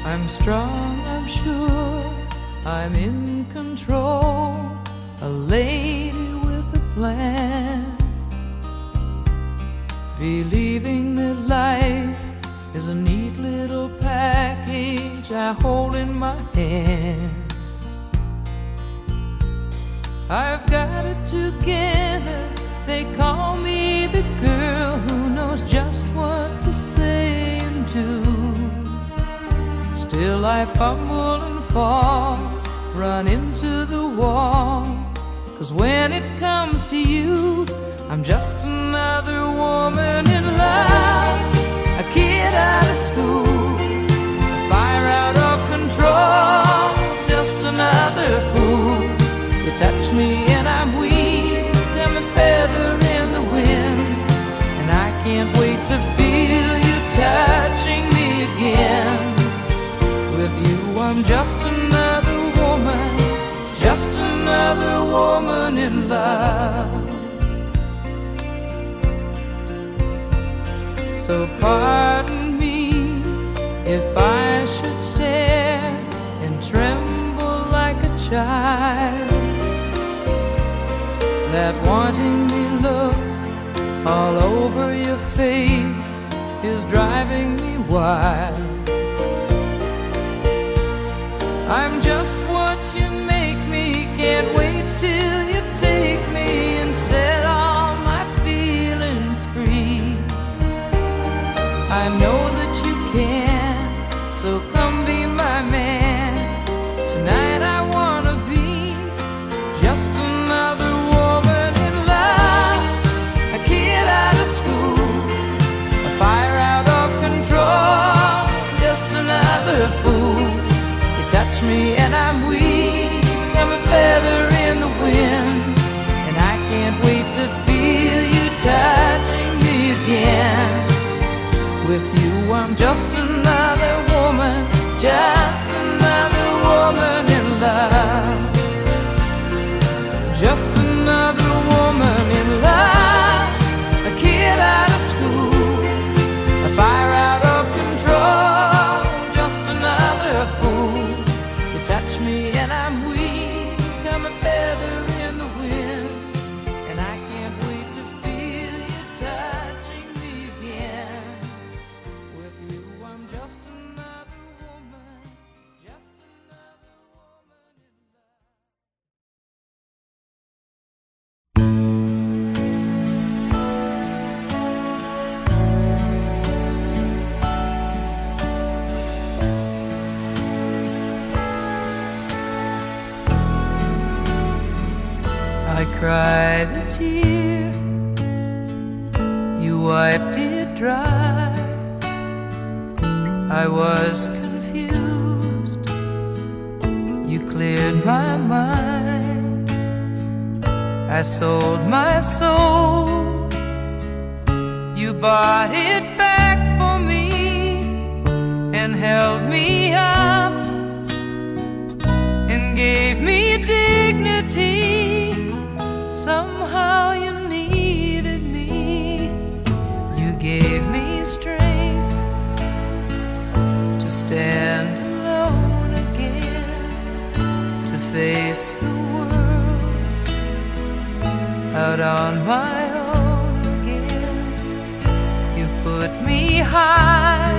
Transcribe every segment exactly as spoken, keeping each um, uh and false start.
I'm strong, I'm sure, I'm in control, a lady with a plan, believing that life is a neat little package I hold in my hand. I've got it together, they call me the girl who knows just what to say and do. Still I fumble and fall, run into the wall, 'cause when it comes to you, I'm just another woman in love, a kid out of school, a fire out of control, just another fool. You touch me and I'm weak, I'm a feather in the wind, and I can't wait to feel you touching me again. With you I'm just another woman, just another woman in love. So pardon me if I should stare and tremble like a child. That wanting me look all over your face is driving me wild. I'm just what you make me, can't wait till you take me and set all my feelings free. I know that you can, so come be my man. Tonight I wanna be just another woman in love, a kid out of school, a fire out of control, just another fool. You touch me and I'm weak, I'm a feather in the wind, and I can't wait to feel you touching me again. With you I'm just another woman, just another woman in love, just another woman in love, a kid out of school, a fire out of control, just another fool. You touch me and I'm weak, I'm a feather in the wind, and I can't wait to feel you touching me again. With you I'm just another woman, just another woman in love. I cried a tear, you wiped it dry. I was confused, you cleared my mind. I sold my soul, you bought it back for me and held me up and gave me dignity. Somehow you needed me, you gave me strength to stand alone again, to face the world out on my own again. You put me high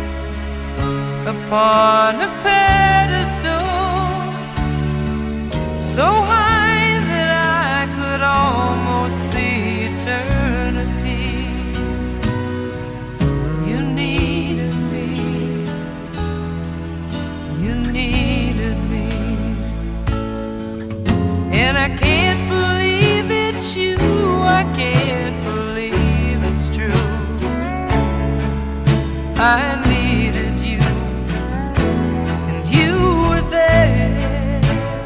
upon a pedestal, so high almost see eternity. You needed me, you needed me, and I can't believe it's you, I can't believe it's true. I needed you, and you were there,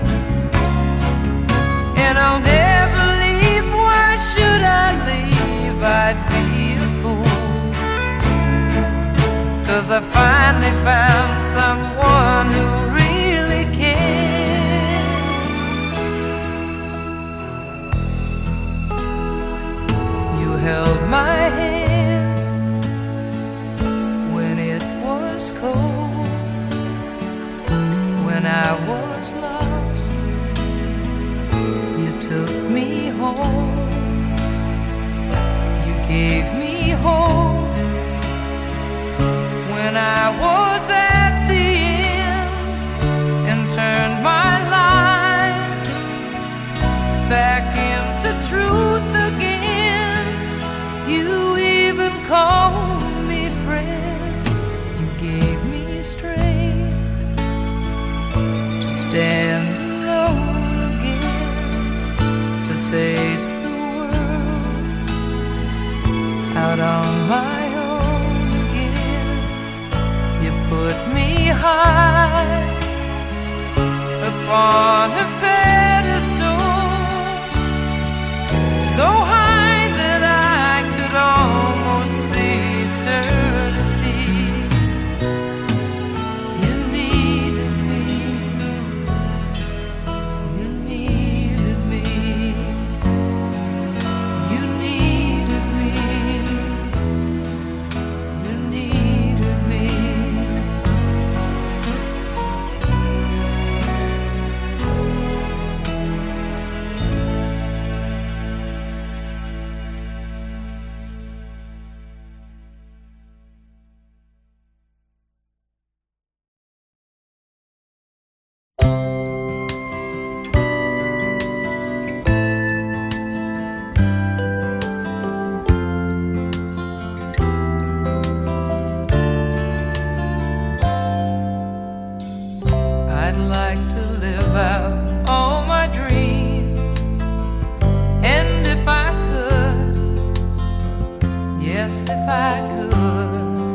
and I'll never, should I leave, I'd be a fool, 'cause I finally found someone who really cares. You held my hand when it was cold, gave me hope when I was at the end and turned my life back into truth again. You even called me friend. You gave me strength to stand alone again, to face the world out on my own again. You put me high upon a pedestal, so high that I could almost see eternity. You needed me, you needed me, you needed me, you needed me. I'd like to live out all my dreams, and if I could, yes, if I could,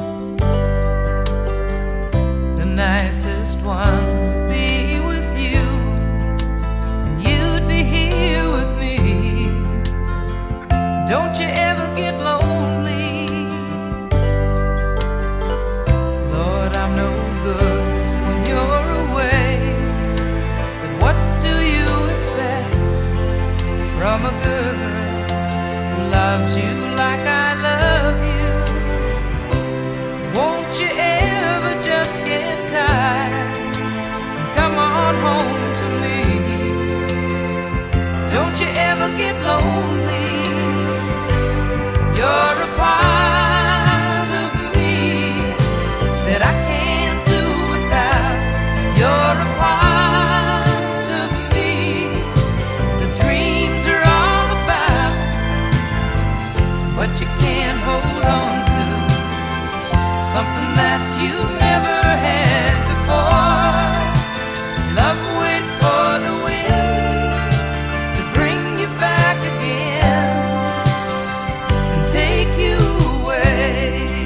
the nicest one would be with you, and you'd be here with me. Don't you ever get lonely? Lord, I'm no good when you're away, but what do you expect from a girl who loves you like I love you? Won't you ever just get tired and come on home to me? Don't you ever get lonely? You're a part of me that I can't do without. You're a part of me the dreams are all about, but you can't hold on to something that you've never had before. Love waits for the wind to bring you back again and take you away.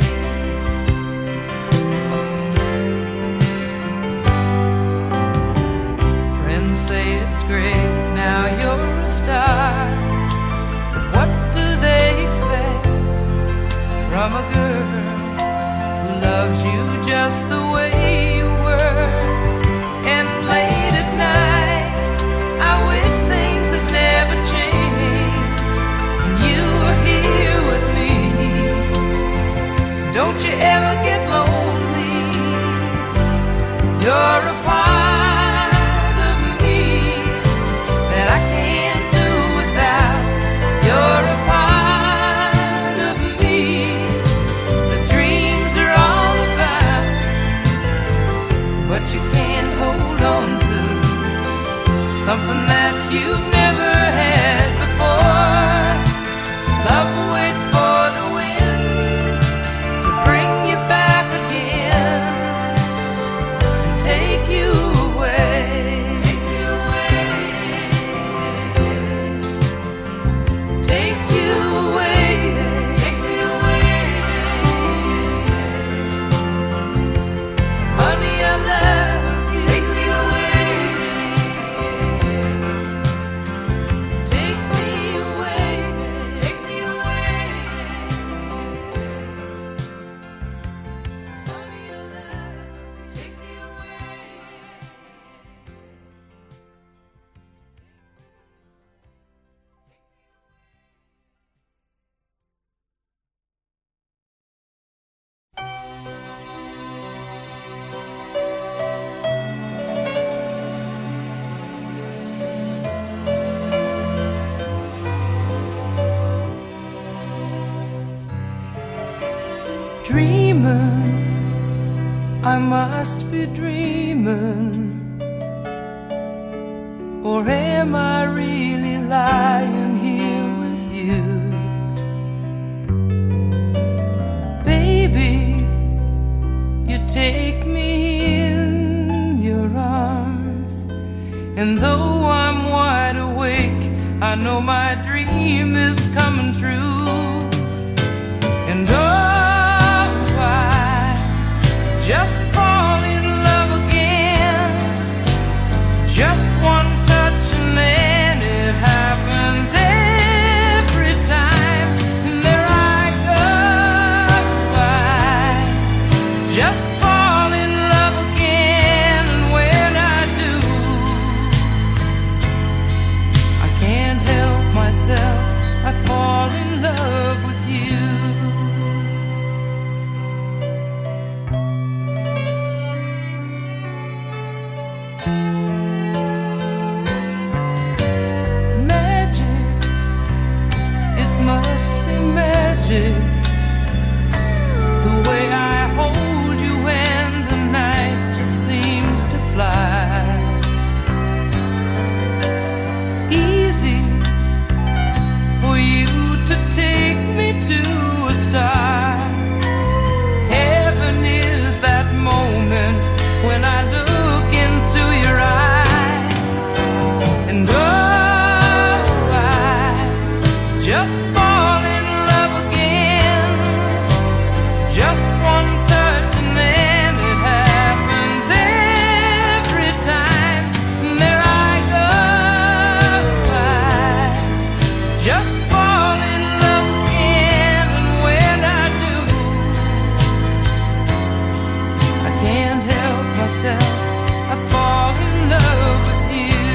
Friends say it's great, now you're a star, but what do they expect from a girl who loves you just the way you were? And late at night I wish things had never changed and you were here with me. Don't you ever get lonely? You're a part of me that I can't do without. You're a part of me the dreams are all about, but you can't hold on to something that you've never had before. Love waits for the wind to bring you back again and take you away. Take you away. Take you away. Take me away. Honey, I love you. Take me away. dreaming, I must be dreaming, or am I really lying here with you? Baby, you take me in your arms, and though I'm wide awake, I know my dream is coming true. And oh, I just fall in love again, just one touch and then it happens every time. And there I go, I just fall in love again, and when I do, I can't help myself, I fall in love with you. Magic, it must be magic, the way I hold you and the night just seems to fly. Easy for you to take me to a star. Heaven is that moment when I look into your eyes. And oh, I just fall in love again, just one touch and then it happens every time. And there I go, I just fall in love again, and when I do, I can't help myself, I fall in love with you.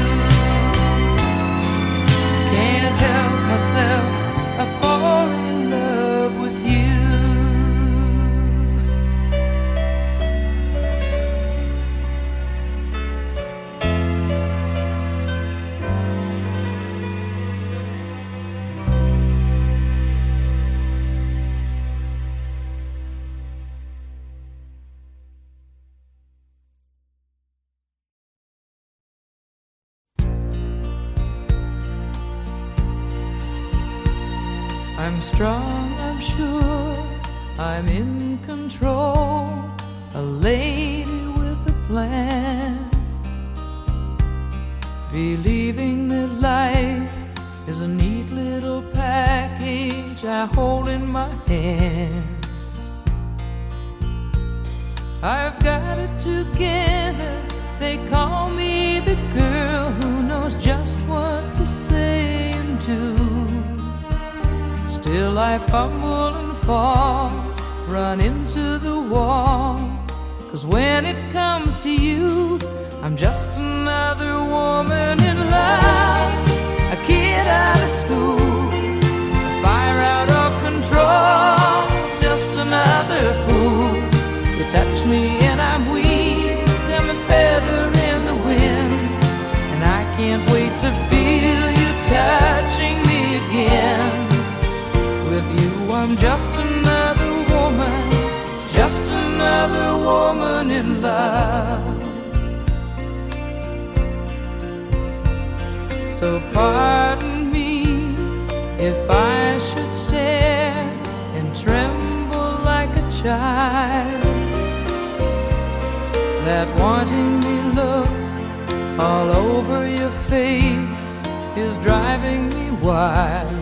Can't help myself, I fall in love with you. I'm strong, I'm sure, I'm in control, a lady with a plan, believing that life is a neat little package I hold in my hand. I've got it together, they call me the girl who knows just what to say and do. Still I fumble and fall, run into the wall, 'cause when it comes to you, I'm just another woman in love, a kid out of school, a fire out of control, just another fool. You touch me and I'm weak, I'm a feather in the wind, and I can't wait to feel you touching me again. With you I'm just another woman, just another woman in love. So pardon me if I should stare and tremble like a child, that wanting me look all over your face is driving me wild.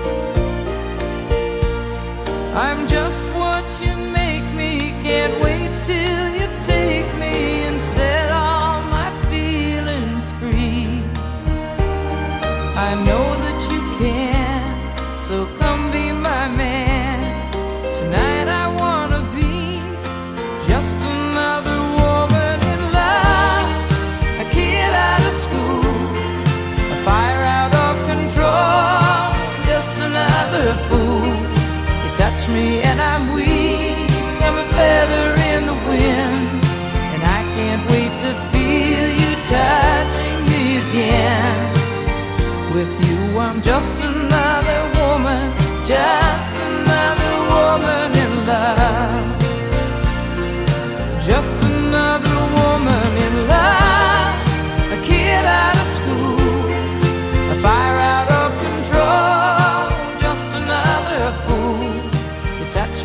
I'm just what you make me, can't wait till you take me and set all my feelings free. I know that you can, so come be my man. Tonight I wanna be just another woman in love, a kid out of school, a fire out of control, just another fool. Touch me and I'm weak, I'm a feather in the wind, and I can't wait to feel you touching me again. With you I'm just another woman, just another woman in love.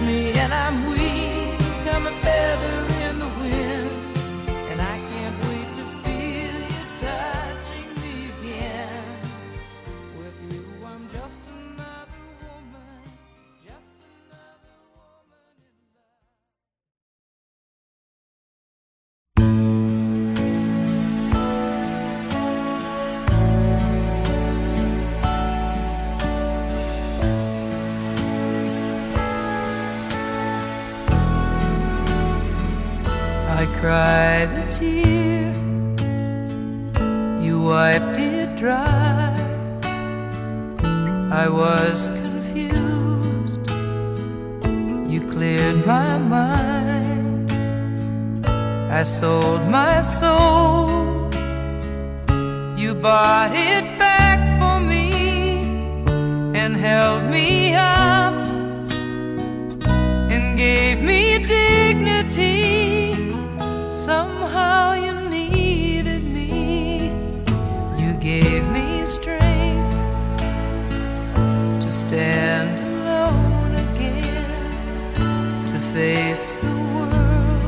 me and I'm weak, I'm a feather in the wind, and I can't wait to feel you touching me again. With you I'm just another woman, just another woman in love. I cried a tear, you wiped it dry. I was confused, you cleared my mind. I sold my soul, you bought it back for me and held me up and gave me dignity. Somehow you needed me, you gave me strength to stand alone again, to face the world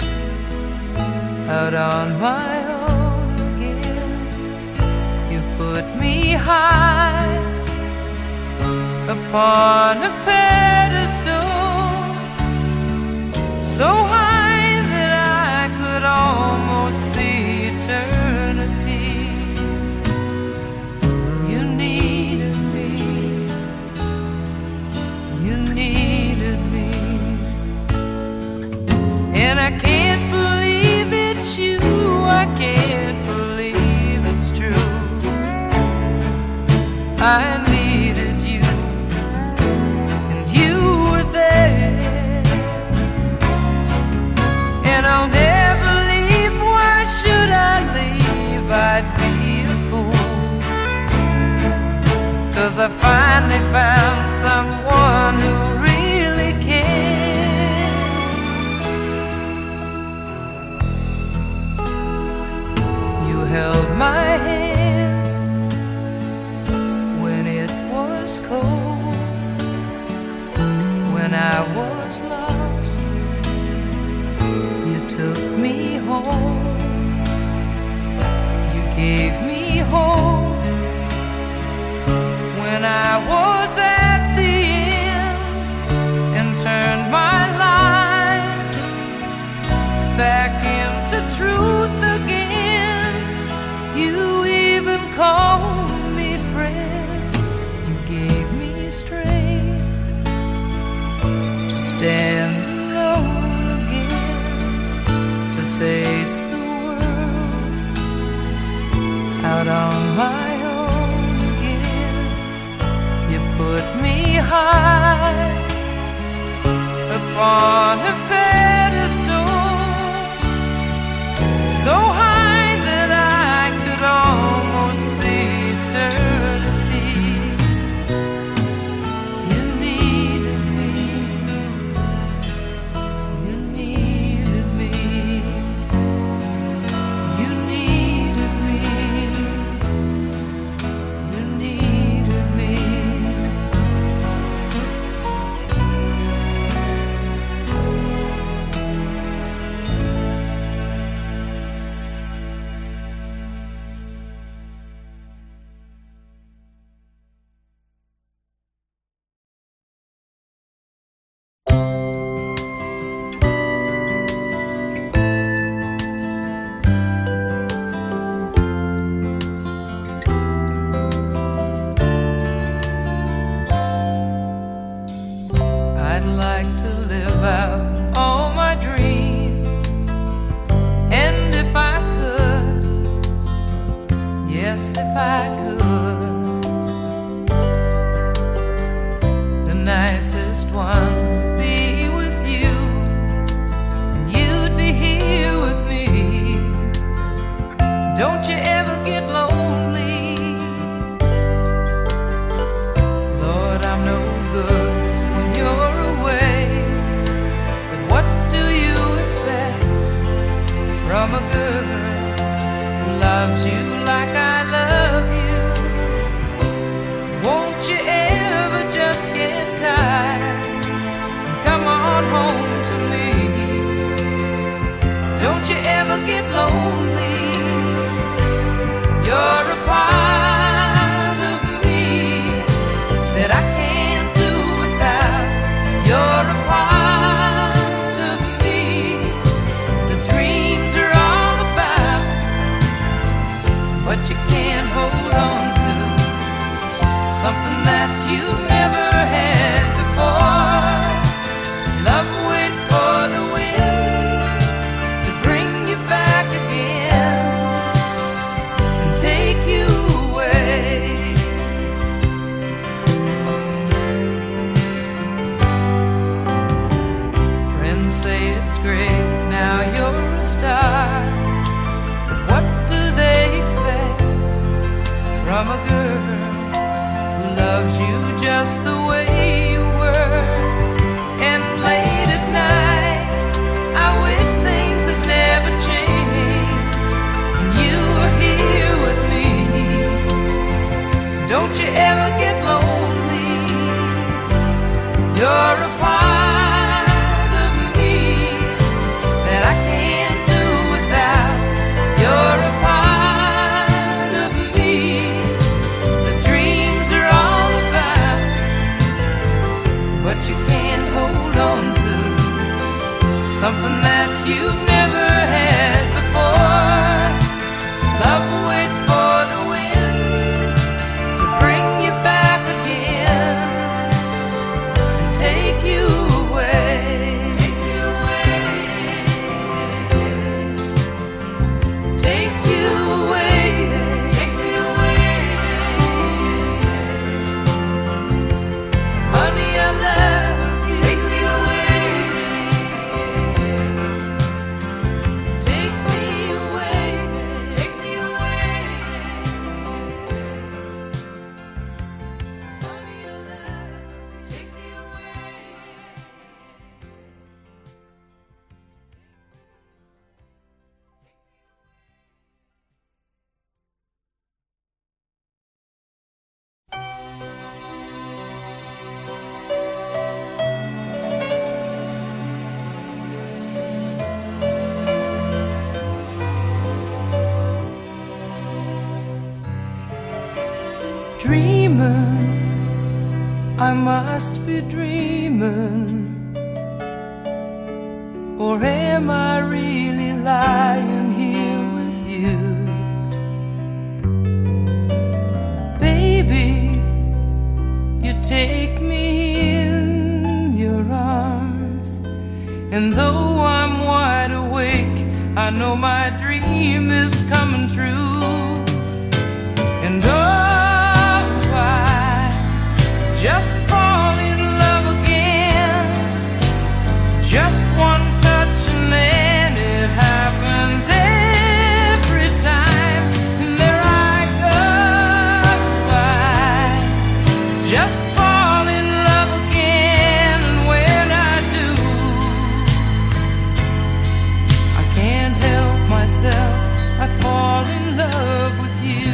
out on my own again. You put me high upon a pedestal, so high almost see eternity. You needed me, you needed me, and I can't believe it's you, I can't believe it's true. I needed you, and you were there, and I'll never, should I leave, I'd be a fool, 'cause I finally found someone who really cares. You held my hand when it was cold, when I was lost, you took me home, gave me hope when I was at the end, and turned my life back into truth again. You even called me friend, you gave me strength to stand alone again, to face the out on my own again. You put me high upon a pedestal, so high that I could almost see eternity. You needed me, you needed me, you needed me. Yes, if I could, the nicest one would be with you, and you'd be here with me. Don't you ever get lonely? Lord, I'm no good when you're away, but what do you expect from a girl who loves you like I love you? Won't you ever just get tired and come on? loves you just the way you were. And late at night I wish things had never changed, and you were here with me. Don't you ever get lonely. You're a part of me that I can't do without. You're a part of me the dreams are all about, but you can't hold on to something that you've never had before. Love waits for the wind to bring you back again and take you away. Take you away. Take you away. Take me away. Honey, I love you. Take me away. Take me away. Take me away. Honey, I love you. Take me away. Dreaming, I must be dreaming, or am I really lying here with you? Baby, you take me in your arms, and though I'm wide awake, I know my dream is coming true. And oh, I just fall in love again. Just one touch and then it happens every time. And there I go, I just fall in love again. And when I do, I can't help myself, I fall in love with you.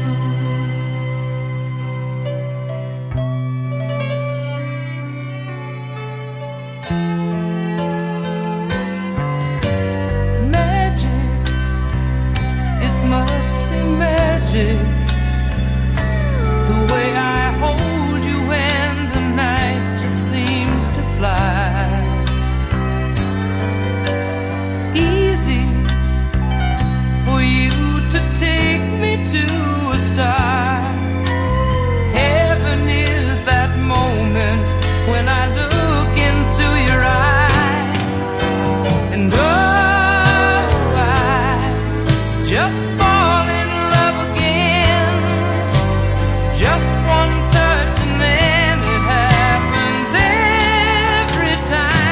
Magic, it must be magic, the way I hold you when the night just seems to fly. Easy for you to take me to a star. Heaven is that moment when I look into your eyes. And oh, I just fall in love again. Just one touch and then it happens every time.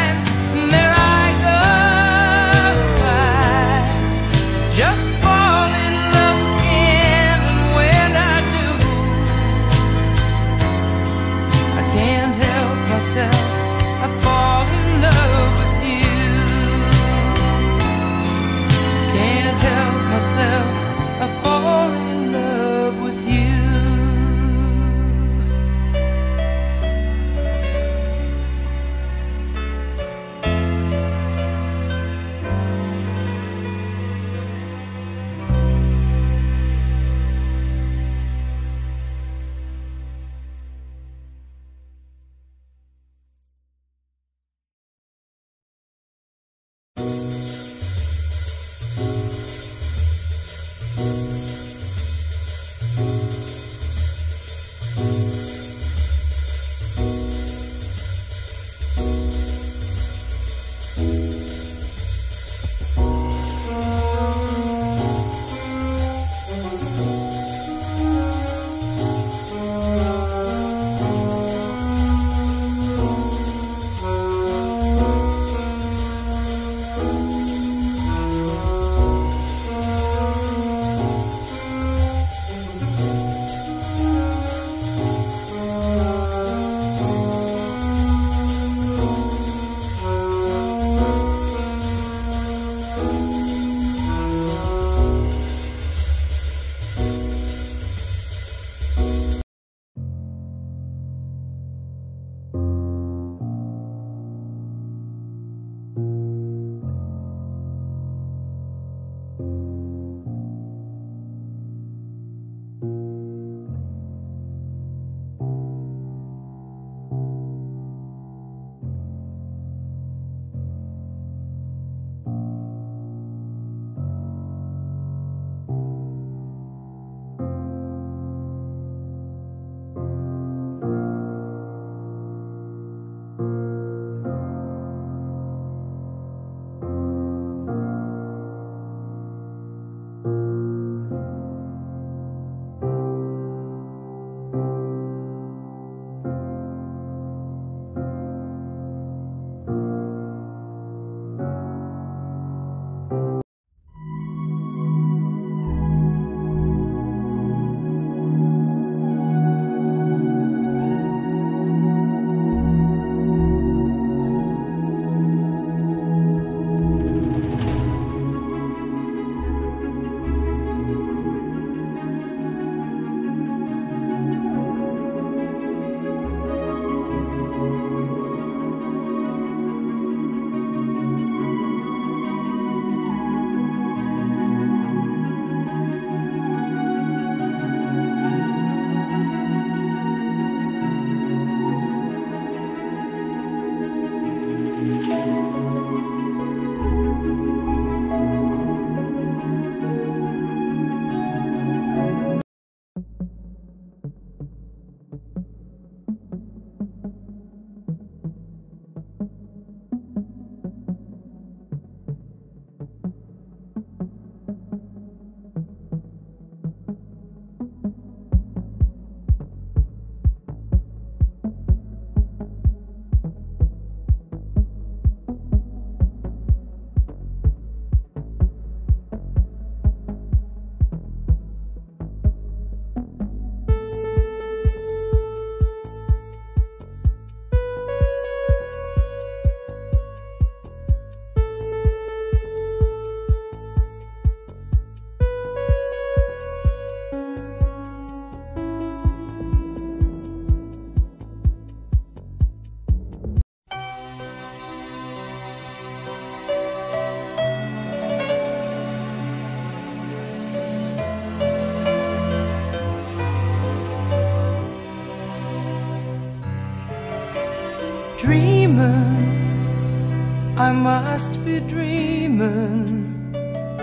Dreaming, I must be dreaming,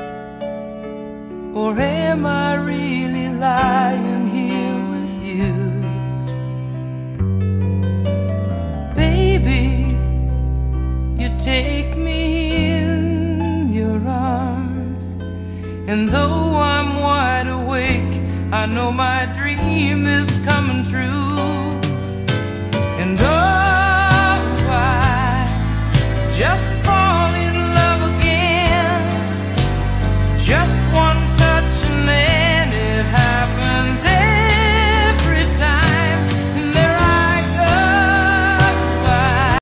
or am I really lying here with you? Baby, you take me in your arms, and though I'm wide awake, I know my dream is coming true. And oh,